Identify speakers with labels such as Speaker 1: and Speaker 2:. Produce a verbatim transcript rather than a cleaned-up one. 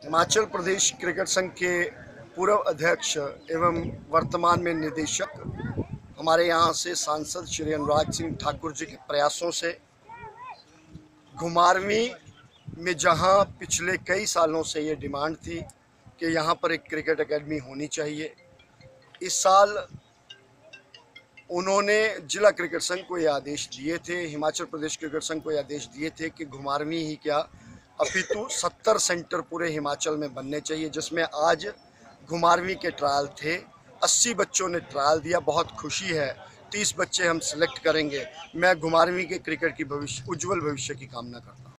Speaker 1: Himachal Pradesh cricket संघ के पूर्व अध्यक्ष एवं वर्तमान में निदेशक हमारे यहाँ से सांसद श्री अनुराग सिंह ठाकुर जी के प्रयासों से घुमारवीं में जहाँ पिछले कई सालों से ये डिमांड थी कि यहाँ पर एक क्रिकेट एकेडमी होनी चाहिए, इस साल उन्होंने जिला क्रिकेट संघ को ये आदेश दिए थे, हिमाचल प्रदेश क्रिकेट संघ को ये आदेश दिए थे कि घुमारवीं ही क्या अपितु सत्तर सेंटर पूरे हिमाचल में बनने चाहिए, जिसमें आज घुमारवीं के ट्रायल थे। अस्सी बच्चों ने ट्रायल दिया, बहुत खुशी है। तीस बच्चे हम सिलेक्ट करेंगे। मैं घुमारवीं के क्रिकेट की भविष्य उज्जवल भविष्य की कामना करता हूँ।